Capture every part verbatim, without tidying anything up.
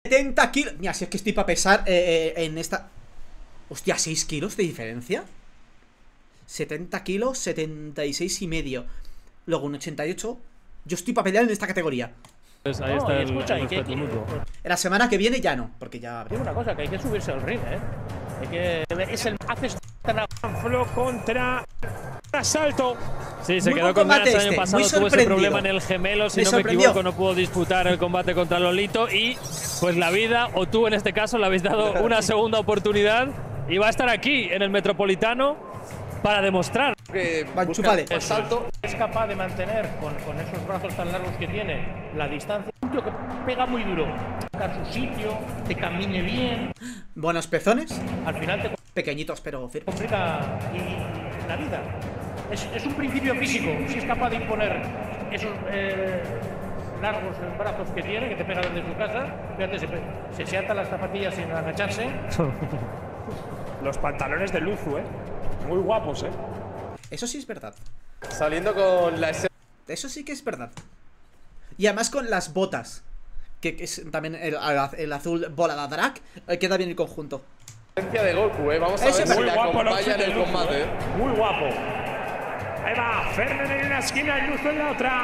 setenta kilos. Mira, si es que estoy para pesar eh, eh, en esta... Hostia, seis kilos de diferencia. setenta kilos, setenta y seis y medio. Luego un ochenta y ocho. Yo estoy para pelear en esta categoría. Pues ahí No, está y el, escucha, el y que- respeto mutuo. La semana que viene ya no, porque ya... Digo una cosa, que hay que subirse al ring, ¿eh? Hay que... Es el... Haces... Flo contra Asalto. Sí, se Muy quedó buen con ganas combate el año este, pasado, muy tuvo ese sorprendido. problema en el gemelo, si Me no me sorprendió. equivoco, no pudo disputar el combate contra Lolito y pues la vida, o tú en este caso, le habéis dado una segunda oportunidad y va a estar aquí en el Metropolitano para demostrar. Que Va, busca chúpale. el salto. Es capaz de mantener con, con esos brazos tan largos que tiene la distancia. Un tío que pega muy duro. Buscar su sitio, te camine bien. Buenos pezones. Al final te Pequeñitos, pero firmes. complica y la vida. Es, es un principio físico. Si es capaz de imponer esos eh, largos brazos que tiene, que te pega desde su casa, fíjate, se, se, se atan las zapatillas sin agacharse. Los pantalones de Luzu, eh. Muy guapos, eh. Eso sí es verdad. Saliendo con la esencia Eso sí que es verdad. Y además con las botas. Que, que es también el, el azul bola de drag. eh, Queda bien el conjunto. de Goku, eh. Vamos a Eso ver es si Muy le guapo el acompaña outfit en de el Luzu, combate. eh. Muy guapo. Ahí va, Fernan en una esquina y Luzu en la otra.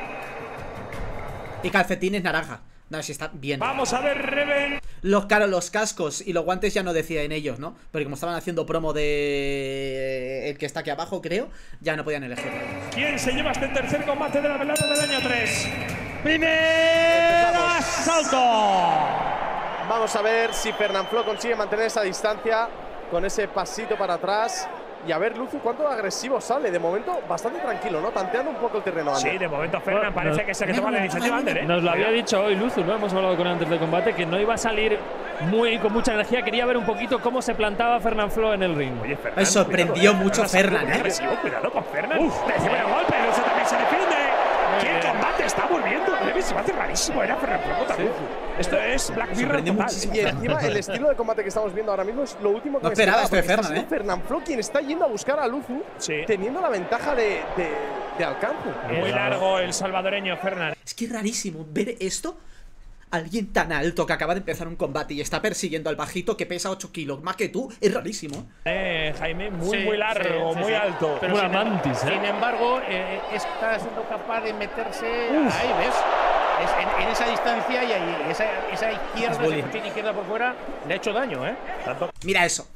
Y calcetines naranja. No, si está bien. Vamos a ver, Reven. Los, claro, los cascos y los guantes ya no decían ellos, ¿no? Porque como estaban haciendo promo de... El que está aquí abajo, creo. Ya no podían elegir. ¿Quién se lleva este tercer combate de la velada del año tres? ¡Primero Asalto! Vamos a ver si Fernanfloo consigue mantener esa distancia con ese pasito para atrás. Y a ver, Luzu, cuánto agresivo sale. De momento, bastante tranquilo, ¿no? Tanteando un poco el terreno. Ander. Sí, de momento Fernan parece que es el que toma la iniciativa, Ander, ¿eh? Nos lo había dicho hoy Luzu, ¿no? Hemos hablado con él antes del combate que no iba a salir muy con mucha energía. Quería ver un poquito cómo se plantaba Fernanfloo en el ring. Oye, Fernan, Me sorprendió cuidado, eh. mucho Fernan Fernan, muy ¿eh? agresivo, cuidado con Fernan. Recibe el golpe, Luzu también se defiende. ¿Qué combate está volviendo? Reven, se me hace rarísimo. Era Fernanfloo contra Luzu. Esto es Black Mirror sorprendió total. muchísimo. Y encima, el estilo de combate que estamos viendo ahora mismo es lo último que No me esperaba esperaba, esto de porque Fernan, está siendo Fernanfloo quien está yendo a buscar a Luzu, Sí. teniendo la ventaja de, de, de alcance. Muy largo el salvadoreño Fernan. Es que es rarísimo ver esto. Alguien tan alto que acaba de empezar un combate y está persiguiendo al bajito que pesa ocho kilos más que tú. Es rarísimo. Eh, Jaime, muy, Sí, muy largo, sí, sí, muy sí. alto. Pero Una sin, em- mantis, ¿eh? sin embargo, eh, está siendo capaz de meterse ahí, ¿ves? Es en, en esa distancia y ahí, esa, esa izquierda, Es bullying. esa cochina izquierda por fuera, le ha hecho daño, ¿eh? Tanto Mira eso.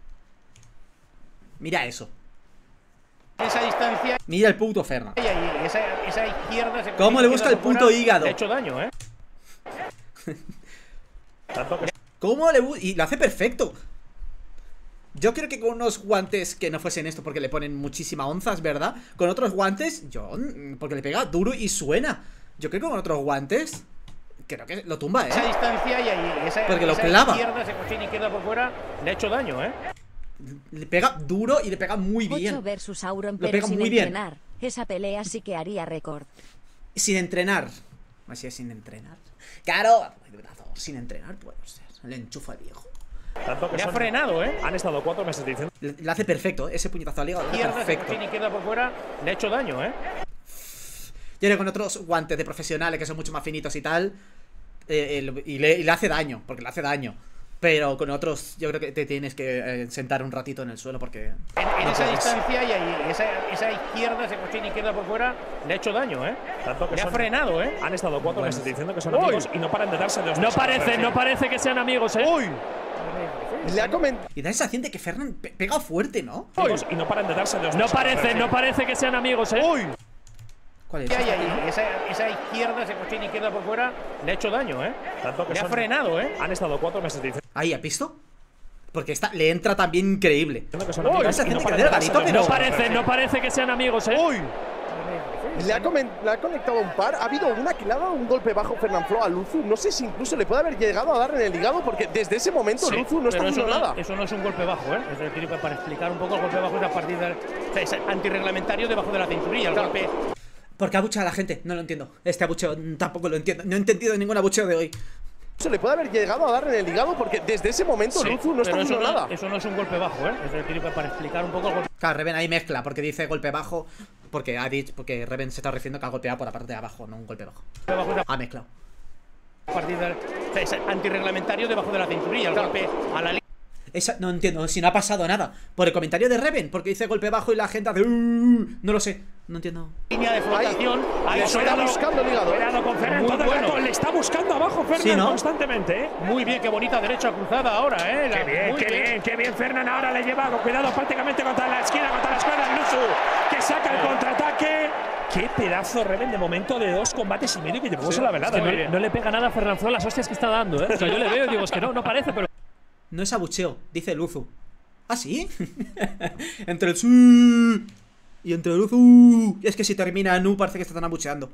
Mira eso. En esa distancia Mira el puto Fernan. y ahí, esa, esa izquierda, esa ¿Cómo cochina le busca izquierda el por puto fuera, hígado? Le ha hecho daño, ¿eh? Tanto que ¿Cómo le bu- Y lo hace perfecto. Yo creo que con unos guantes que no fuesen esto porque le ponen muchísima onzas, ¿verdad? Con otros guantes, yo... mm, Porque le pega duro y suena. Yo creo que con otros guantes creo que lo tumba, Esa ¿eh? distancia y ahí, esa, Porque lo esa clava. izquierda, esa cochina izquierda por fuera, le ha hecho daño, ¿eh? Le pega duro y le pega muy Ocho bien. versus Auron, Lo pero pega sin muy bien. entrenar. Esa pelea sí que haría récord. Sin entrenar. Así es, sin entrenar. Claro, sin entrenar puede ser. Le enchufa al viejo. Tanto que Le ha son- frenado, ¿eh? Han estado cuatro meses diciendo. Le, le hace perfecto, ¿eh? Ese puñetazo al hígado. Le hace Izquierda, esa perfecto. cochina izquierda por fuera, le ha hecho daño, ¿eh? Y ahora con otros guantes de profesionales que son mucho más finitos y tal. eh, el- y, le, y le hace daño, porque le hace daño. Pero con otros, yo creo que te tienes que eh, sentar un ratito en el suelo porque. En, en no esa puedes. distancia y ahí, esa, esa izquierda, esa cochina izquierda por fuera, le ha hecho daño, ¿eh? Tanto que Le ha son- frenado, ¿eh? Han estado cuatro Bueno. meses diciendo que son ¡Uy! amigos y no paran de darse de No parece, no parece que sean amigos, ¿eh? ¡Uy! Le ha comentado. Y da esa sensación de que Fernan pe- pega fuerte, ¿no? Y no paran de darse de No parece, no parece que sean amigos, ¿eh? ¡Uy! ¿Cuál es? Y ahí, esa, esa izquierda, esa cochina izquierda por fuera, le ha hecho daño, ¿eh? Tanto que Le ha son- frenado, ¿eh? Han estado cuatro meses diciendo Ahí, ¿has visto? Porque esta le entra también increíble. que son Uy, amigos esa y no gente paran que de da darse garito, de pero- No parece, no parece que sean amigos, ¿eh? ¡Uy! Le ha, comen- le ha conectado un par. Ha habido una que le ha dado un golpe bajo Fernanfloo a Luzu. No sé si incluso le puede haber llegado a dar en el hígado porque desde ese momento Sí, Luzu no está pero eso haciendo no, nada. eso no es un golpe bajo, ¿eh? Eso es decir, para explicar un poco, el golpe bajo es a partir de. O sea, es antirreglamentario debajo de la cinturilla. El Claro. golpe. Porque abuchea a la gente, no lo entiendo. Este abucheo mm, tampoco lo entiendo. No he entendido ningún abucheo de hoy. Eso le puede haber llegado a dar en el hígado porque desde ese momento Sí, Luzu no está pero eso haciendo no, nada. eso no es un golpe bajo, ¿eh? Eso es decir, para explicar un poco el golpe. Claro, Reven ahí mezcla, porque dice golpe bajo. Porque ha dicho, porque Reven se está refiriendo que ha golpeado por la parte de abajo, no un golpe bajo. bajo es a- Ha mezclado. Partida es antirreglamentario debajo de la cinturilla, el golpe a la línea. Esa, no entiendo, si no ha pasado nada. Por el comentario de Reven, porque dice golpe bajo y la gente hace... Uh, no lo sé, no entiendo. Línea de flotación, ahí Le está cuidado, buscando el hígado. Cuidado con Fernan, Muy todo el bueno. rato le está buscando abajo Fernan Sí, ¿no? constantemente, ¿eh? Muy bien, qué bonita derecha cruzada ahora, eh. La- Qué bien, muy qué bien, qué bien Fernan ahora le lleva con cuidado prácticamente contra la esquina, contra las cuerdas de Luzu, que saca el contraataque. Qué pedazo Reven de momento de dos combates y medio que llevamos en la velada. Es que ¿eh? no, no le pega nada a Fernanfloo las hostias que está dando, ¿eh? O sea, yo le veo y digo, es que no, no parece, pero. No es abucheo, dice Luzu. ¿Ah, sí? Entre el sí y entre el Luzu. Y es que si termina en U parece que se están abucheando.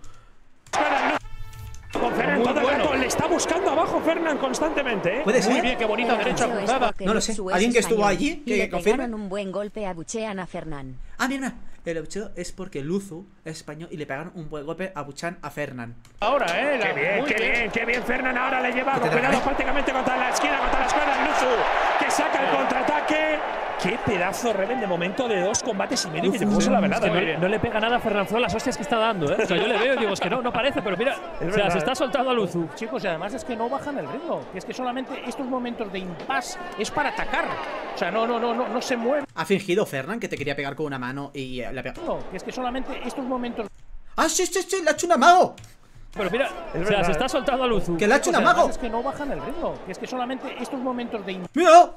Con Fernan Muy todo el bueno. rato le está buscando abajo Fernan constantemente, ¿eh? ¿Puede Muy ser? bien, qué bonita El derecha abucheo es cruzada. porque No lo sé. Luzu es ¿Alguien que estuvo español allí y que le confirme? pegaron un buen golpe abuchean a Fernán. Ah, mira, mira. El abucheo es porque Luzu es español y le pegaron un buen golpe a Buchan a Fernan. Ahora, eh. La- Qué bien, muy qué bien, qué bien Fernan ahora le lleva ¿Qué con te da, cuidado eh? prácticamente contra la esquina, contra las cuerdas de Luzu, que saca el contraataque. Qué pedazo Reven de momento de dos combates y medio que llevamos en la velada. Es que ¿eh? no, no le pega nada a Fernanfloo las hostias que está dando, ¿eh? O sea, yo le veo y digo, es que no, no parece, pero mira. O sea, verdad. se está soltando a Luzu. Chicos, y además es que no bajan el ritmo. Que es que solamente estos momentos de impasse es para atacar. O sea, no, no, no, no, no se mueve. ¿Ha fingido Fernan que te quería pegar con una mano y eh, le ha pegado? Que es que solamente estos momentos. ¡Ah, sí, sí, sí! ¡Le ha hecho un amago! Pero mira, o sea, verdad, se ¿eh? está soltando a Luzu. ¡Que le ha hecho un O sea, además amago! es que no bajan el ritmo. Que es que solamente estos momentos de impasse. ¡Mira!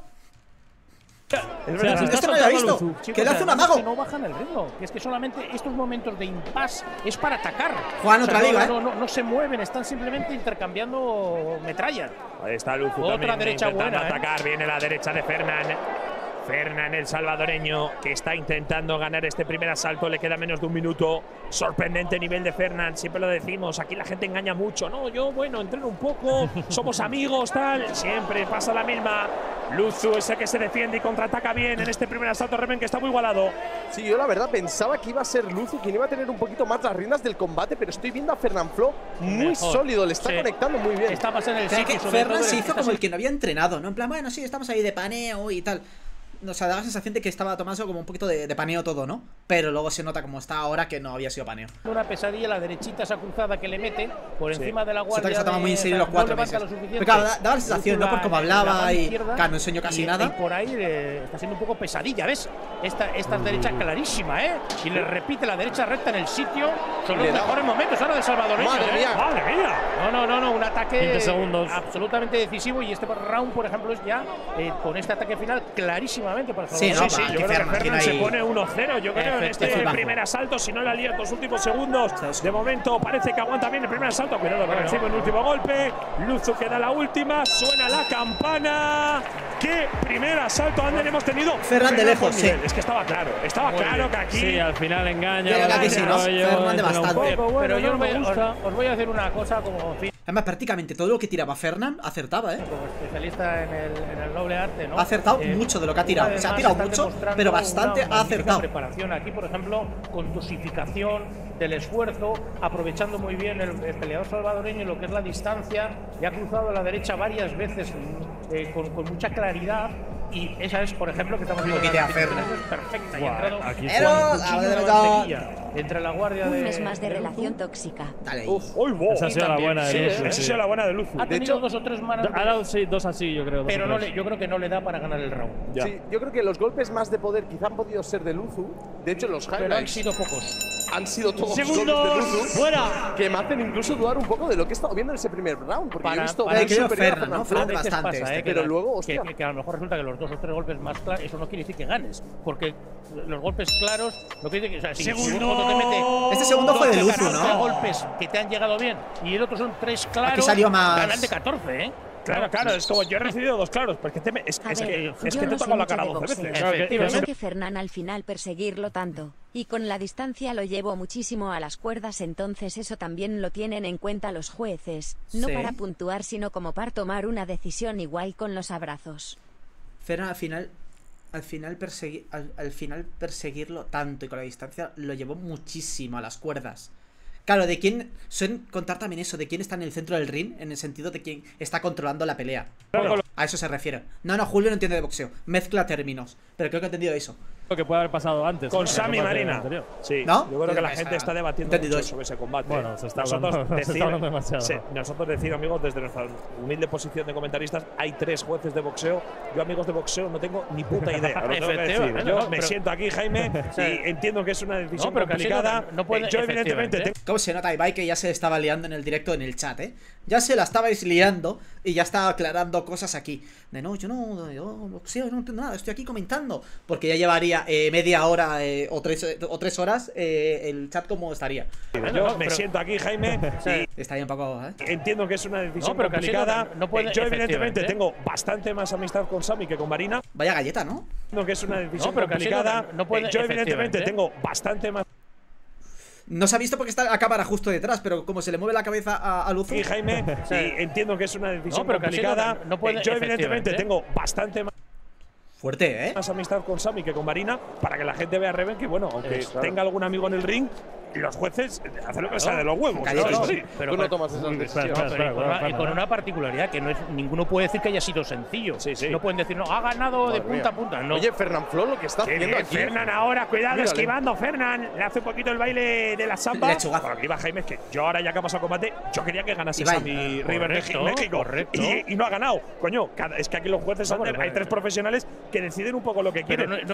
O sea, se está Esto no lo soltando había a visto. Luzu. ¡Que le hace un además es que amago! no bajan el ritmo. Que es que solamente estos momentos de impasse es para atacar. Juan, O sea, otra no, liga, no, ¿eh? no, no, no se mueven, están simplemente intercambiando metralla. Ahí está Luzu Otra también derecha intentando buena, ¿eh? atacar. Viene la derecha de Fernan. Fernan, el salvadoreño, que está intentando ganar este primer asalto. Le queda menos de un minuto. Sorprendente nivel de Fernan. Siempre lo decimos. Aquí la gente engaña mucho. No, yo, bueno, entreno un poco. Somos amigos, tal. Siempre pasa la misma. Luzu es el que se defiende y contraataca bien en este primer asalto. Reven, que está muy igualado. Sí, yo la verdad pensaba que iba a ser Luzu quien iba a tener un poquito más las riendas del combate, pero estoy viendo a Fernanfloo muy Mejor. sólido, le está Sí. conectando muy bien. Está más en el Pero sitio. que sobre Fernan todo se el- hizo está como el que no había entrenado, ¿no? En plan, bueno, sí, estamos ahí de paneo y tal. O sea, da la sensación de que estaba tomando como un poquito de, de paneo todo, ¿no? Pero luego se nota como está ahora que no había sido paneo. una pesadilla, la derechita esa cruzada que le mete por encima de la Se guardia. nota que se toma de- muy en serio o sea, los cuatro no levanta meses. lo suficiente. Pero claro, da- daba la sensación, ¿no? Luzu Por cómo la- hablaba la mano y- izquierda, claro, no enseñó casi y- nada. Y por ahí eh, está siendo un poco pesadilla, ¿ves? Esta, esta derecha clarísima, ¿eh? Y le repite la derecha recta en el sitio. Son Le los da- mejores momentos ahora de salvadoreño. Madre ¿eh? mía. ¡Madre mía! No, no, no, no, un ataque veinte segundos. absolutamente decisivo. Y este round, por ejemplo, es ya eh, con este ataque final clarísimamente para Sí, salvadoreño. no, Sí, sí, va, yo que creo que Fernan Fernan tiene se ahí- pone uno cero. Yo creo en este Efectivamente. primer asalto, si no la lía en los últimos segundos. De momento parece que aguanta bien el primer asalto. Cuidado que recibe un último golpe. Luzu que da la última. Suena la campana. ¿Qué primer asalto Ander hemos tenido? Fernan de lejos, por nivel. sí. Es que estaba claro. Estaba Muy claro bien. que aquí. Sí, al final engaña. Yo creo que sí, ¿no? rollo, Fernan de entrena un bastante. poco, bueno, Pero yo no os voy, me os- gusta. os voy a decir una cosa como, en fin, Además, prácticamente todo lo que tiraba Fernan acertaba, ¿eh? como especialista en el, en el noble arte, ¿no? Ha acertado Eh, mucho de lo que ha tirado. una vez Se ha más tirado están mucho, demostrando pero una bastante ha magnífica acertado. preparación aquí, por ejemplo, con dosificación del esfuerzo, aprovechando muy bien el, el peleador salvadoreño lo que es la distancia, y ha cruzado a la derecha varias veces eh, con, con mucha claridad. Y esa es, por ejemplo, que estamos viendo que te la hace definición, es perfecta. Y ha entrado aquí Pero, con cuchillo a de ver, mantequilla entre la guardia Un de. mes más de de relación Luzu. tóxica. Dale ahí. ¡Uy, wow! Esa ha sido la también, buena de sí, Luzu, ¿eh? Esa sí. ha sido la buena de Luzu. Ha De tenido hecho, dos o tres manos, Ha dado sí, dos así, yo creo. dos pero o no tres. le, yo creo que no le da para ganar el round. Ya. Sí, yo creo que los golpes más de poder quizá han podido ser de Luzu. De hecho, los Pero han highlights sido pocos. han sido todos golpes de ¡Segundos! Luzu. ¡Fuera! Que me hacen incluso dudar un poco de lo que he estado viendo en ese primer round. Porque yo he Para- visto para- muy Eh, creo superior a Fernan, ¿no? Fernanfloo. A veces bastante pasa, este, ¿eh? que pero la- luego, que, hostia. que- que a lo mejor resulta que los dos o tres golpes más claros, eso no quiere decir que ganes, porque los golpes claros, lo que dice que, o sea, si, si ¡Segundo! uno te mete Este segundo fue de doce, Luzu, catorce ¿no? golpes que te han llegado bien y el otro son tres claros, Aquí salió más- ganan de catorce, ¿eh? Claro, claro, es como yo he recibido dos claros, porque te me- es, A es ver, que, es yo que te no he sé tocado la mucho cara de doce boxeo, veces. Claro, que- pero sé Efectivamente. que Fernan al final perseguirlo tanto, y con la distancia lo llevo muchísimo a las cuerdas, entonces eso también lo tienen en cuenta los jueces, no Sí. para puntuar sino como para tomar una decisión, igual con los abrazos. Fernan al final, al final, persegui- al, al final perseguirlo tanto y con la distancia lo llevó muchísimo a las cuerdas. Claro, de quién suelen contar también eso, de quién está en el centro del ring, en el sentido de quién está controlando la pelea. Bueno, a eso se refiere. No, no, Julio no entiende de boxeo. Mezcla términos. Pero creo que he entendido eso. Lo que puede haber pasado antes. Con ¿no? Sami Marina. Sí, ¿no? Yo creo que la Esa- gente está debatiendo entendido mucho eso. sobre ese combate. Bueno, se está nosotros hablando- se decir, está hablando demasiado. sí, nosotros decir, amigos, desde nuestra humilde posición de comentaristas, hay tres jueces de boxeo. Yo, amigos de boxeo, no tengo ni puta idea. Lo tengo que decir. Efectivamente, Yo no, me pero- siento aquí, Jaime, y entiendo que es una decisión No, pero que así no- complicada. no puede- Eh, yo, evidentemente, efectivamente. tengo ¿Cómo se nota Ibai que ya se estaba liando en el directo en el chat, eh? Ya se la estabais liando y ya estaba aclarando cosas aquí. De no, yo no, yo boxeo, yo no entiendo nada, estoy aquí comentando. Porque ya llevaría eh, media hora eh, o, tres, eh, o tres horas eh, el chat como estaría. Yo no, me pero- siento aquí, Jaime, y Estaría un poco, ¿eh? entiendo que es una decisión No, pero que así no- complicada. no puede- Eh, yo, evidentemente, efectivamente. tengo bastante más amistad con Sami que con Marina. Vaya galleta, ¿no? Entiendo que es una decisión No, pero que así no- complicada. no puede- Eh, yo, evidentemente, efectivamente. tengo bastante más. No se ha visto porque está la cámara justo detrás, pero como se le mueve la cabeza a, a Luzu. Y Jaime, y entiendo que es una decisión No, pero que así no- complicada. no puede- Eh, yo, evidentemente, efectivamente. tengo bastante más. Fuerte, ¿eh? más amistad con Sami que con Marina, para que la gente vea a Reven que, bueno, aunque Eso. tenga algún amigo en el ring, los jueces hacen lo que les sale de los huevos. Callado, ¿sabes? no, Sí. Pero Tú no con- tomas esas Espera, decisiones. espera, pero y con, una, espera, y con una particularidad que no es, ninguno puede decir que haya sido sencillo. Sí, sí. No pueden decir, no, ha ganado de Madre punta a mía. punta. No. Oye, Fernanfloo lo que está Qué haciendo bien, aquí. Fernan ahora, cuidado, Mírale. esquivando Fernan. Le hace un poquito el baile de la samba. Lechugazo. Bueno, aquí va Jaime, es que yo ahora ya que ha pasado combate, yo quería que ganase Ibai. Sami River Correcto, México. correcto. Y, y no ha ganado. Coño, cada- es que aquí los jueces, No, Ander, pero- hay tres profesionales que deciden un poco lo que Pero quieren. no-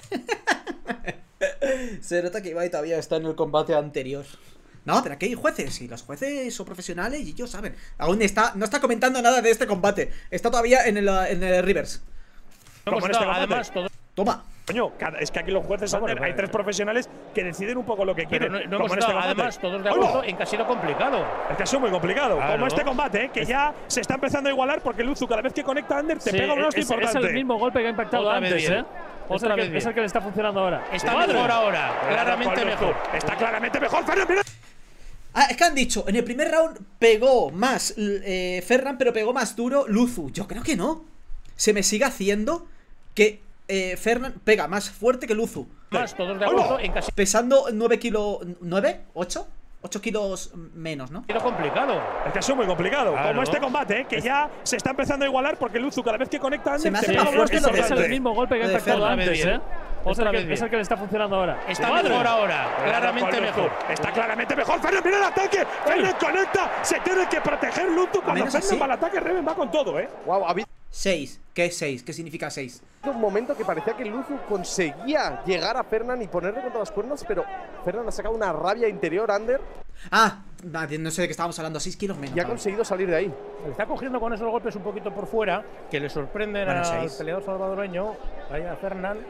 no- Se nota que Ibai todavía está en el combate anterior. No, pero aquí hay jueces, y los jueces son profesionales y ellos saben. Aún está, no está comentando nada de este combate. Está todavía en el, en el Rivers. hemos Como en este estado, combate. además, todo- Toma. Coño, cada- es que aquí los jueces, No, Ander, pero- hay tres profesionales que deciden un poco lo que pero quieren. no, no como hemos en este estado, combate. además, todos de ¡Hola! acuerdo en que ha sido complicado. Es que ha sido muy complicado. Claro. Como este combate, ¿eh? que ya se está empezando a igualar porque Luzu cada vez que conecta a Ander te Sí, pega un hostia es, es importante. el mismo golpe que ha impactado Otra vez antes, bien. ¿eh? Es Otra el, que, vez bien. es el que le está funcionando ahora. Está ¡Madre! mejor ahora, Cuidado claramente con Luzu. mejor. Está claramente mejor, Fernan, mira. Ah, es que han dicho, en el primer round pegó más eh, Ferran, pero pegó más duro Luzu. Yo creo que no. Se me sigue haciendo que eh, Ferran pega más fuerte que Luzu. Además, todos de acuerdo en que ha Pesando nueve kilos. ¿nueve? ¿ocho? ocho kilos menos, ¿no? sido complicado. Es que ha sido muy complicado. Claro. Como este combate, ¿eh? que ya se está empezando a igualar porque Luzu cada vez que conecta a Se Ander me te hace pega más un fuerte hostia lo de- Es importante. el mismo golpe que ha de impactado Ferran. antes, ¿eh? Es Otra el, vez que, bien. es el que le está funcionando ahora. Está ¡Madre! mejor ahora, Cuidado claramente con Luzu. mejor. Está claramente mejor. Fernan, mira el ataque. Fernan conecta. Se tiene que proteger Luzu. Cuando menos Fernan así. va al ataque, Reven va con todo, ¿eh? Wow, ha habido seis. ¿Qué es seis? ¿Qué significa seis? un momento que parecía que Luzu conseguía llegar a Fernan y ponerle contra las cuerdas, pero Fernan ha sacado una rabia interior, Ander, Ah, no sé de qué estábamos hablando. seis kilos menos. y ha vale. conseguido salir de ahí. Le está cogiendo con esos golpes un poquito por fuera, que le sorprenden Bueno, al seis. peleador salvadoreño, ahí a Fernán.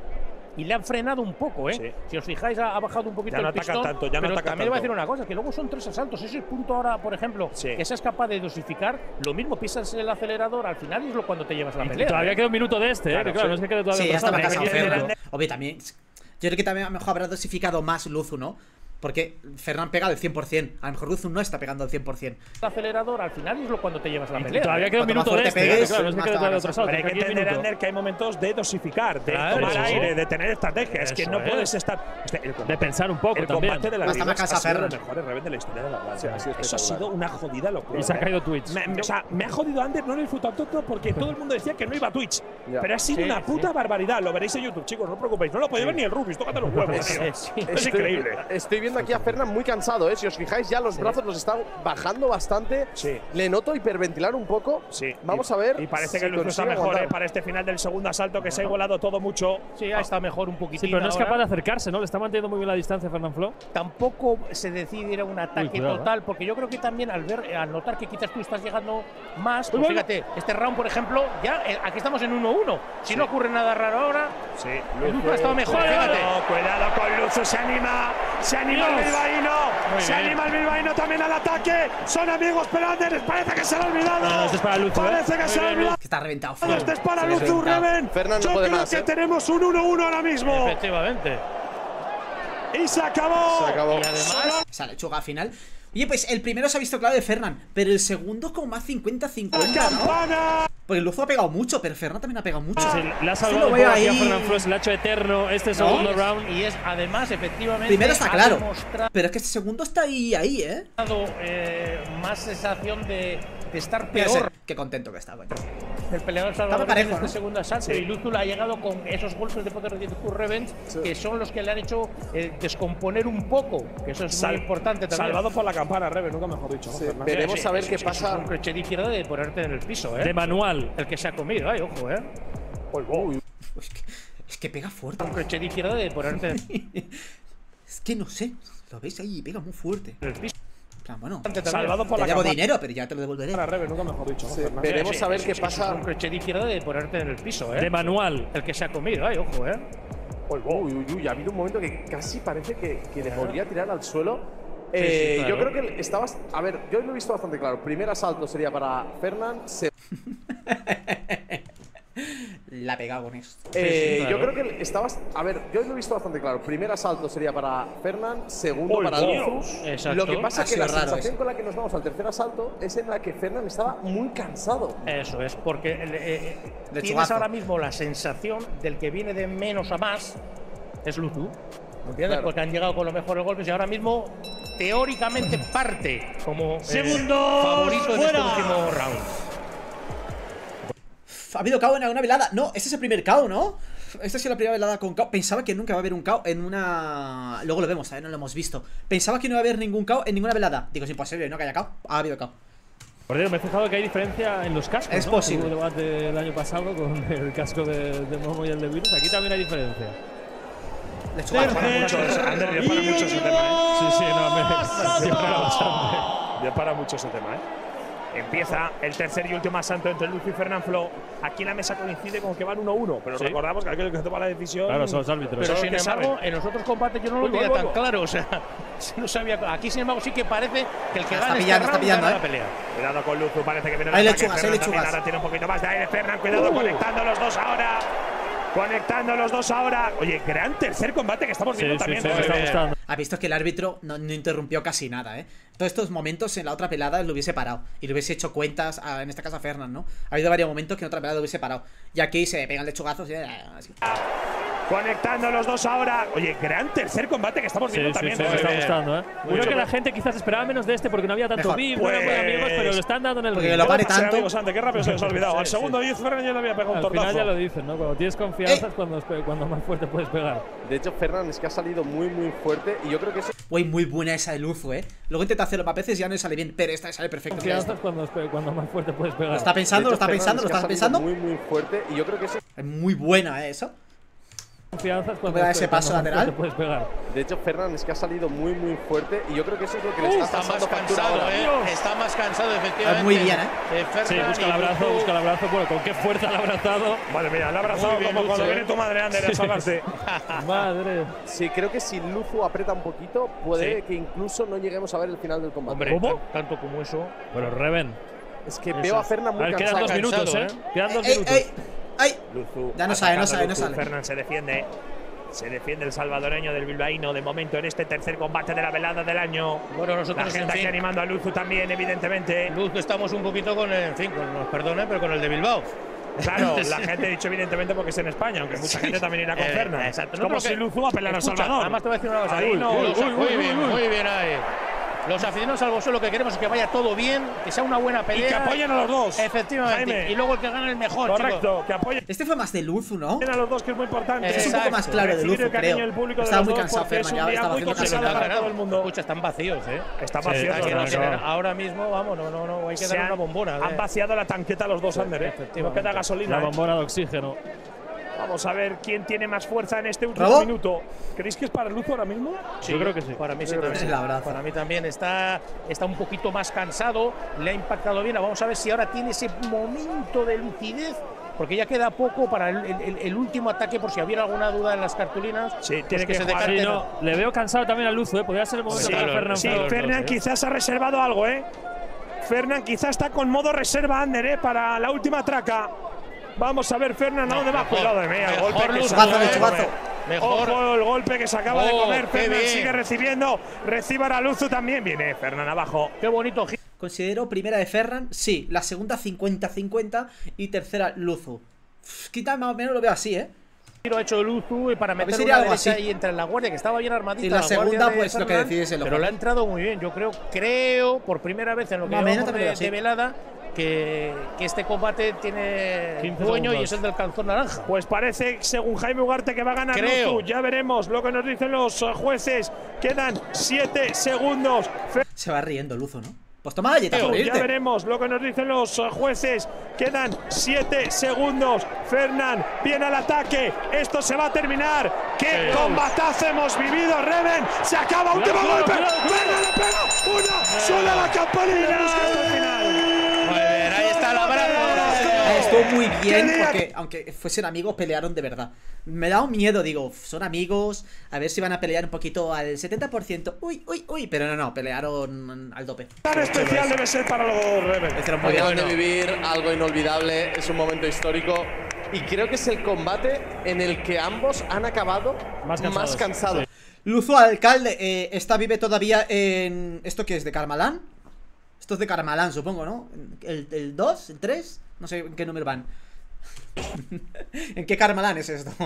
Y le han frenado un poco, ¿eh? Sí. Si os fijáis, ha, ha bajado un poquito Ya no el ataca pistón. tanto, ya no pero ataca también le voy a tanto. decir una cosa, que luego son tres asaltos. Ese punto ahora, por ejemplo, Sí. que seas capaz de dosificar, lo mismo pisas el acelerador al final y es lo cuando te llevas la Y pelea. todavía ¿eh? queda un minuto de este, ¿eh? Claro, Que claro, sí. no es que quede todavía Sí, ya estaba pasado. casado Debería Ferran. tener- Obvio, también. Yo creo que también a lo mejor habrá dosificado más Luzu, ¿no? Porque Ferran pega al cien por cien. A lo mejor Luzu no está pegando al cien por cien. El acelerador al final y es lo cuando te llevas la Y pelea. todavía ¿eh? queda un Cuanto más minuto de fuerte este, ¿eh? pegues, Claro, no es que más quede te todavía vas a otro salto. Pero hay que aquí hay un entender, minuto. Ander, que hay momentos de dosificar, de Claro, tomar eso. aire, de tener estrategias. que Eso no es. puedes estar. Este, el combate- De pensar un poco el también. combate de la No está Rivers más ha casa sido de los Ferran. mejores Reven de la historia de la Guardia. Sí, ha sido Eso ha espectacular. sido una jodida locura. Y se ha ¿eh? caído Twitch. Me, me- o sea, me ha jodido Ander, no en el Futatoto, porque todo el mundo decía que no iba a Twitch. Ya. Pero ha sido Sí, una sí. puta barbaridad. Lo veréis en YouTube, chicos, no os preocupéis. No lo podéis ver ni el Rubis, tócate los huevos. Sí, tío. sí. Es Estoy- increíble. Estoy viendo aquí a Fernan muy cansado, ¿eh? Si os fijáis, ya los brazos los está bajando bastante. Sí. Le noto hiperventilar un poco. Sí. Vamos Y- a ver. Y parece si que Luzu está consigue mejor, aguantar. ¿eh? Para este final del segundo asalto, que se ha igualado todo mucho. Sí, ya está mejor un poquitín. Sí, pero no es ahora. capaz de acercarse, ¿no? Le está manteniendo muy bien la distancia Fernanfloo. Tampoco se decide ir a un ataque cuidado, total, porque yo creo que también al ver, al notar que quizás tú estás llegando más, pues Uy, fíjate, este round, por ejemplo, ya eh, aquí estamos en uno uno. Si no ocurre nada raro ahora, Sí. Luzu ha estado mejor, Cuidado, fíjate. cuidado con Luzu, se anima, se anima el Dios. bilbaíno, Muy se bien. anima el bilbaíno también al ataque. Son amigos, pero Ander parece que se lo ha olvidado. No, no, este es para Luzu, ¿eh? Parece que se lo ha olvidado. Que está reventado. Este es para Se le ha Luzu, reventado. Reven. Fernan no Yo puede creo más, que ¿eh? tenemos un uno uno ahora mismo. efectivamente. Y se acabó. Se acabó. Y además, Esa lechuga final. Oye, pues el primero se ha visto claro de Fernan, pero el segundo como más cincuenta cincuenta, ¿no? ¡Campana! Porque Luzu ha pegado mucho, pero Fernan también ha pegado mucho. Sí, le ha Sí, salvado lo un veo poco aquí a ahí. Fernanfloo, se le ha hecho eterno este No. segundo round. y es además, efectivamente, Primero está ha claro, demostrado pero es que este segundo está ahí, ahí, ¿eh? eh, más sensación de de estar Mira ese, peor. qué contento que está, coño. El peleador Estaba salvadoreño parejo, en este ¿no? segundo asalto, y Luzul ha llegado con esos golpes de poder de Full Revenge, que son los que le han hecho eh, descomponer un poco, que eso es Sal- muy importante también. Salvado por la campana, Rebe, nunca mejor dicho. ¿no, Sí, Fernán? veremos Sí, a ver sí, qué sí, pasa. Es un crochet de izquierda de ponerte en el piso, ¿eh? De manual. El que se ha comido, ay, ojo, ¿eh? Uy, Es que, es que pega fuerte. Un crochet de izquierda de ponerte en Es que no sé. Lo veis ahí, pega muy fuerte. el piso. En plan, bueno, También. Salvado por te la debo campana, dinero, pero ya te lo devolveré. Rebe, nunca mejor dicho. ¿no, Sí, Fernán? veremos Sí, a ver sí, qué sí, pasa. Es un crochet de izquierda de ponerte en el piso, ¿eh? De manual. El que se ha comido, ay, ojo, ¿eh? Uy, uy, uy, ha habido un momento que casi parece que, que le podría tirar al suelo. Sí, sí, Eh, claro. Yo creo que estabas. A ver, yo lo he visto bastante claro. Primer asalto sería para Fernán. se- La ha pegado con esto. eh, claro. Yo creo que estabas. A ver, yo lo he visto bastante claro. Primer asalto sería para Fernán. Segundo ¡Uy, para Dios! Luzu. Exacto. Lo que pasa Ha es que sido la raro sensación ese. con la que nos vamos al tercer asalto es en la que Fernán estaba muy cansado. Eso es, porque eh, eh, De tienes chugazo. ahora mismo la sensación del que viene de menos a más es Luzu. ¿Entiendes? Claro. Porque han llegado con los mejores golpes y ahora mismo teóricamente parte como eh, Segundos favorito en este fuera. último round. ¿Ha habido K O en alguna velada? No, este es el primer K O, ¿no? Esta ha sido la primera velada con K O. Pensaba que nunca va a haber un K O en una... Luego lo vemos, ¿eh? No lo hemos visto. Pensaba que no iba a haber ningún K O en ninguna velada. Digo, es imposible, ¿no? Que haya K O. Ha habido K O. Por cierto, me he fijado que hay diferencia en los cascos. Es ¿no? posible. Hubo debate el año pasado con el casco de, de Momo y el de Virus. Aquí también hay diferencia. Le chugazo. Para muchos, Ander, dio para mucho ese tema, ¿eh? Sí, sí, no, me. Dio para bastante. Dio para mucho ese tema, ¿eh? Empieza el tercer y último asalto entre Luzu y Fernán Flo. Aquí la mesa coincide con que van uno uno, pero Sí. recordamos que aquel que toma la decisión. Claro, son los árbitros. Pero Son sin los que embargo, saben. en los otros combates yo no lo Vuelvo, veía vuelvo. tan claro. O sea, no sabía. Aquí, sin embargo, sí que parece que el que Está gana pillando, este está round pillando, gana ¿eh? la pelea. Cuidado con Luzu, parece que viene el Ahí ataque. lechugas, ahí Fernán también lechugas. ahora tiene un poquito más de aire. Fernán, cuidado, Uh. conectando los dos ahora. Conectando los dos ahora. Oye, gran tercer combate que estamos Sí, viendo sí, también. sí, me ¿eh? está gustando. Ha visto que el árbitro no, no interrumpió casi nada, ¿eh? Todos estos momentos en la otra pelada lo hubiese parado. Y le hubiese hecho cuentas, a, en este caso a Fernán, ¿no? Ha habido varios momentos que en otra pelada lo hubiese parado. Y aquí se pegan lechugazos y así. Conectando los dos ahora. Oye, gran tercer combate que estamos Sí, viendo sí, también. sí, me ¿eh? está gustando, ¿eh? Creo que bien. la gente quizás esperaba menos de este porque no había tanto Mejor. beef, no eran muy Pues- amigos, pero lo están dando en el Porque ring. lo pare Sí, tanto. amigos, antes, qué rápido se les ha olvidado. Al segundo diez, Fernán ya le había pegado un Al final tortazo. ya lo dicen, ¿no? Cuando tienes confianza ¡Eh! es cuando, cuando más fuerte puedes pegar. De hecho, Fernán es que ha salido muy, muy fuerte. Y yo creo que eso. Uy, muy buena esa de Luzu, ¿eh? Luego intenta hacerlo más veces y ya no le sale bien. Pero esta le sale perfecto. Mira Confianza esto. es cuando, cuando más fuerte puedes pegar. Lo está de pensando, lo hecho, está Fernán pensando, es lo que ha está salido pensando. muy, muy fuerte. Y yo creo que eso. Es muy buena, ¿eh? Eso. Confianza es cuando, me da ese cuando paso más lateral? fuerte puedes pegar. De hecho, Fernán es que ha salido muy, muy fuerte. Y yo creo que eso es lo que le Uh, está está más pasando factura cansado, ahora. ¿eh? Está más cansado, efectivamente. Muy bien, ¿eh? Eh, Sí, Fernán busca y el abrazo, Luzu. busca el abrazo. Bueno, ¿con qué fuerza el abrazado? Madre mía, le ha abrazado Muy bien, como cuando Luzu, viene ¿eh? tu madre, Ander, a salvarte. Madre. Sí, creo que si Luzu aprieta un poquito, puede Sí. que incluso no lleguemos a ver el final del combate. Hombre, ¿Cómo? tan- tanto como eso. Pero Reven. Es que Eso veo a es. Fernán A muy ver, quedan cansado. dos minutos, cansado, ¿eh? Quedan dos ¡Ey, minutos. ey! ¡Ay! Luzu, Ya no sale, no atacando sale, no Luzu. sale. Fernán se defiende. Se defiende el salvadoreño del bilbaíno de momento en este tercer combate de la velada del año. Bueno, La nosotros, gente en aquí fin, animando a Luzu también, evidentemente. Luz, estamos un poquito con el, en fin, con, nos perdone, pero con el de Bilbao. Claro, Sí. la gente ha dicho evidentemente porque es en España, aunque mucha Sí. gente también irá con Eh, Fernán. exacto. Es No, como pero si que- Luzu va a pelear a Escucha, Salvador. además te voy a decir una cosa. Ahí Uy, no. uy, Los- uy, uy, muy uy, bien, uy. muy bien ahí. Los aficionados al boxeo lo que queremos es que vaya todo bien, que sea una buena Y pelea. que apoyen a los dos. Efectivamente. Jaime. Y luego el que gane el mejor. Correcto, chicos. que apoyen Este fue más de Luzu, ¿no? a los dos, que es muy importante. Es Es un poco más Exacto. claro de Recibir Luzu, el cariño creo. del público de Estaba los muy dos cansado, porque es Fernán. un Ya día estaba muy haciendo complicado caso. para todo el mundo. Escucha, están vacíos, ¿eh? Está Sí, vaciado. Hay que claro, darse- claro. Ahora mismo, vamos, no, no, no, hay que Se dar han, una bombona. han ¿eh? vaciado la tanqueta los dos, Ander, ¿eh? No Efectivamente. queda gasolina. La ¿eh? bombona de oxígeno. Vamos a ver quién tiene más fuerza en este último ¿Robo? minuto. ¿Creéis que es para Luzu ahora mismo? Sí, Yo creo que sí. Para mí sí Yo creo que también. sí, la verdad. Para mí también está, está un poquito más cansado, le ha impactado bien. Vamos a ver si ahora tiene ese momento de lucidez, porque ya queda poco para el, el- el último ataque, por si hubiera alguna duda en las cartulinas. Sí, pues tiene que se jugar. decante. Sí, no, le veo cansado también a Luzu, ¿eh? Podría ser el momento Sí, para lo- Fernán Sí, Flo, los Fernán dos, ¿eh? quizás ha reservado algo, ¿eh? Fernán quizás está con modo reserva, Ander, ¿eh? Para la última traca. Vamos a ver, Fernán, ¿a dónde va? mejor, Cuidado de mí, el mejor golpe que Luzu, se acaba ¿eh? de comer. Mejor. Ojo, el golpe que se acaba de Oh, comer. qué Fernán bien. sigue recibiendo. Reciba a Luzu también. Viene Fernán abajo. Qué bonito giro. Considero primera de Ferran, sí. La segunda cincuenta cincuenta y tercera Luzu. Uf, Quita más o menos lo veo así, ¿eh? ha hecho Luzu y para meter sería una algo derecha así. ahí entre la guardia, que estaba bien armadita. Y la guardia segunda, de pues, lo que Fernán, decides el ojo. Pero le ha entrado muy bien. Yo creo, creo, por primera vez en lo que Más o menos llevamos también de, lo veo así. de velada, que, que este combate tiene dueño segundos. y es el del calzón naranja. Pues parece, según Jaime Ugarte, que va a ganar Creo. Luzu. Ya veremos lo que nos dicen los uh, jueces. Quedan siete segundos. Fer- Se va riendo Luzu, ¿no? Pues toma galleta por ya irte. veremos lo que nos dicen los uh, jueces. Quedan siete segundos. Fernán viene al ataque. Esto se va a terminar. ¡Qué Sí. combatazo hemos vivido, Reven! ¡Se acaba! ¡Último Cuidado, golpe! cuidado, cuidado. ¡Fernán le pega! ¡Una! ¡Suena la campanilla! ¡Busca hasta el final! Muy bien, ahí está la Ah, estuvo muy bien día? porque, aunque fuesen amigos, pelearon de verdad. Me da un miedo, digo, son amigos, a ver si van a pelear un poquito al setenta por ciento. Uy, uy, uy, pero no, no, pelearon al tope. Tan especial debe ser para los Reven. Hicieron muy Acaban bien. de vivir algo inolvidable, es un momento histórico. Y creo que es el combate en el que ambos han acabado Más cansados. cansados. Luzu Alcalde, eh, esta vive todavía en... ¿Esto qué es? ¿De Carmalán? Esto es de Carmalán, supongo, ¿no? ¿El, el dos? ¿El tres? No sé en qué número van. ¿En qué Carmalán es esto?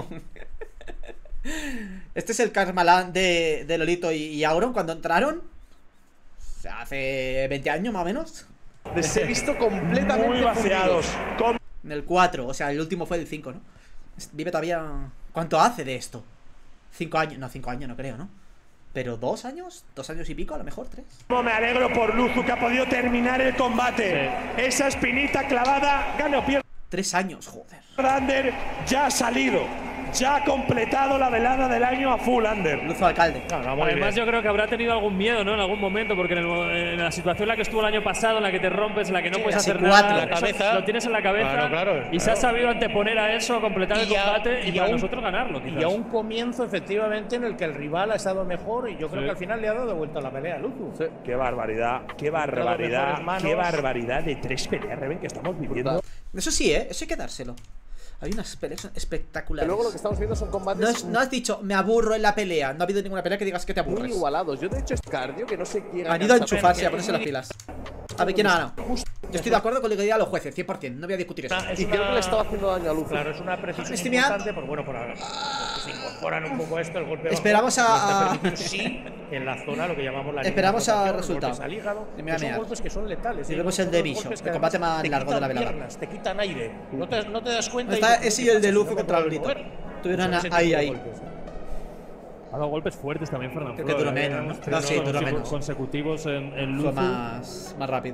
Este es el Carmalán de, de Lolito y, y Auron cuando entraron. O sea, hace veinte años más o menos. Les he visto completamente Muy vaciados. fundidos. Con En el cuatro, o sea, el último fue el cinco, ¿no? Vive todavía... ¿Cuánto hace de esto? Cinco años, no, cinco años no creo, ¿no? Pero dos años, dos años y pico, a lo mejor tres. Me alegro por Luzu, que ha podido terminar el combate. Esa espinita clavada, gane o pierda. Tres años, joder. Under ya ha salido. Ya ha completado la velada del año a full under. Luzu Alcalde. Además, yo creo que habrá tenido algún miedo, ¿no? En algún momento, porque en, el mo- en la situación en la que estuvo el año pasado, en la que te rompes, en la que no Sí, puedes casi hacer cuatro. nada, La eso cabeza. lo tienes en la cabeza. Claro, claro, y se ha claro. sabido anteponer a eso, completar el Y a- combate y, y para a un- nosotros ganarlo, quizás. Y a un comienzo, efectivamente, en el que el rival ha estado mejor y yo creo Sí. que al final le ha dado vuelta a la pelea a Luzu. Qué barbaridad, qué barbaridad, mejores manos. qué barbaridad de tres peleas, Reven, que estamos viviendo. Eso sí, ¿eh? Eso hay que dárselo. Hay unas peleas Y espectaculares. luego lo que estamos viendo son combates No, es- no has dicho, me aburro en la pelea. No ha habido ninguna pelea que digas que te muy aburres. igualados. Yo de hecho es cardio que no sé quién Han ido a enchufarse, a ponerse las pilas. A ver quién ha ganado. Yo estoy de acuerdo con lo que digan los jueces, cien por cien. No voy a discutir eso. Es Y creo una- que le estaba haciendo daño a Luzu. Claro, es una precisión Estimad. importante, pues bueno, para porque se incorporan un poco esto, el golpe bajo, Esperamos pues a- está permitido, sí, en la zona, lo que llamamos la línea Esperamos de a flotación, resultado. golpes al hígado, Y me voy a que son mear. golpes que son letales. Y ¿eh? vemos el Son de dos Vision, golpes el que combate además más te largo de la quitan velada. piernas, te quitan aire. No te, no te das cuenta. Está dices, ese "¿Qué y el de pasa si Luzu no me contra puedo Lolito. mover?". Tuvieron Son ese ahí, tipo de ahí. golpes. Ha dado golpes fuertes también, Fernando. Creo que duró menos, ¿no? No, sí, duró menos. Consecutivos en, en Fue Luzu. más, más rápido.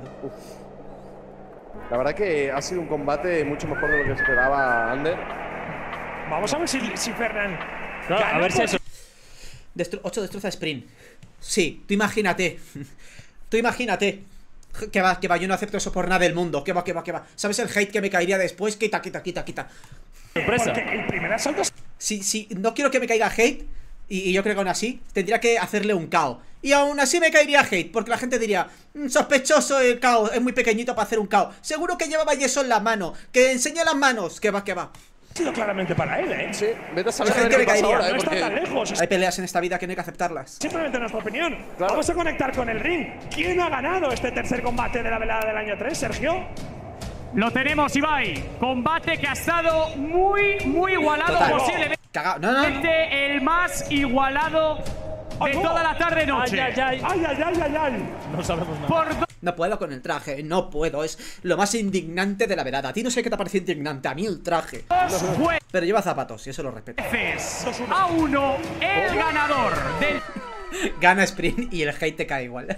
La verdad que ha sido un combate mucho mejor de lo que esperaba Ander. Vamos a ver si, si Fernán. Claro, a gana ver si por- eso. Destru ocho destroza sprint. Sí, tú imagínate. Tú imagínate. Que va, que va, yo no acepto eso por nada del mundo. Que va, que va, que va. ¿Sabes el hate que me caería después? Quita, quita, quita, quita. Sorpresa. Porque el primer asalto es Si, si no quiero que me caiga hate, y, y yo creo que aún así, tendría que hacerle un K O. Y aún así me caería hate, porque la gente diría, "Mm, sospechoso el K O, es muy pequeñito para hacer un K O. Seguro que llevaba yeso en la mano, que enseña las manos, que va, que va. ha sido claramente para él, ¿eh? Sí, vete a saber Hay a ver gente qué que pasa caería, ahora, No ¿eh? está tan Porque lejos. Hay peleas en esta vida que no hay que aceptarlas. Simplemente nuestra opinión. Claro. Vamos a conectar con el ring. ¿Quién ha ganado este tercer combate de la velada del año tres, Sergio? Lo tenemos, Ibai. Combate que ha estado muy, muy igualado, Total. posiblemente Cagao. No, no. el más igualado de no! toda la tarde-noche. Ay, ay, ay. ¡Ay, ay, ay, ay, ay! No sabemos nada. Por dos No puedo con el traje, no puedo. Es lo más indignante de la velada. A ti no sé qué te parece indignante, a mí el traje. Pero lleva zapatos y eso lo respeto. jueces a uno, el ganador del Gana sprint y el hate te cae igual.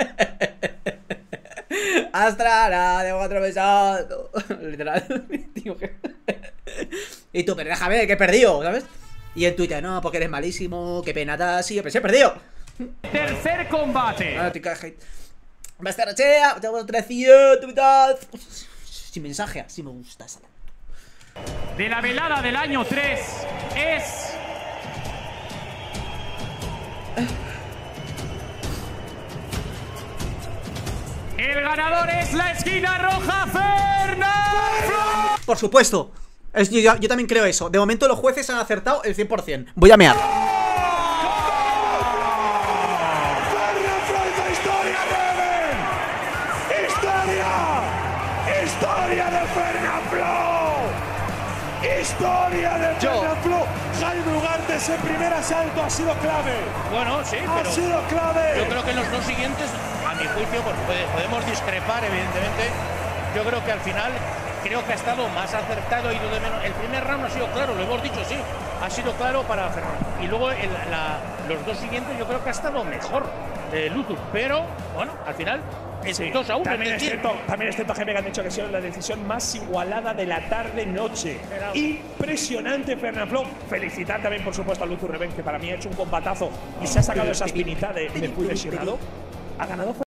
Astrara de cuatro besos. Literal. Tío, que- Y tú, pero déjame, que he perdido, ¿sabes? Y en Twitter, no, porque eres malísimo, qué pena da, sí, yo pensé, he perdido. tercer combate. Ah, te cae hate. Bastarachea, tengo trescientos y tal. Sin mensaje, así me gusta esa. De la velada del año tres es el ganador es la esquina roja, Fernando. Por supuesto. Es- yo, yo- yo también creo eso. De momento los jueces han acertado el cien por cien. Voy a mear. ¡Historia, Reven! ¡Historia! ¡Historia de Fernanfloo! ¡Historia de Yo- Fernanfloo! Jaime Ugarte, ese primer asalto ha sido clave. Bueno, sí, ¡Ha pero sido clave! yo creo que en los dos siguientes, a mi juicio, pues puede- podemos discrepar, evidentemente, yo creo que al final creo que ha estado más acertado, ha ido de menos. El primer round ha sido claro, lo hemos dicho, sí, ha sido claro para Fernando. Y luego el, la, los dos siguientes yo creo que ha estado mejor eh, Luzu, pero bueno, al final es Sí, dos a uno. también, es decir, cierto, también es cierto, Jaime, que han dicho que ha sido la decisión más igualada de la tarde-noche. Impresionante, Fernand Flow. Felicitar también, por supuesto, a Luzu Rebén, que para mí ha hecho un combatazo y se ha sacado esa espinita de me fui lesionado. Ha ganado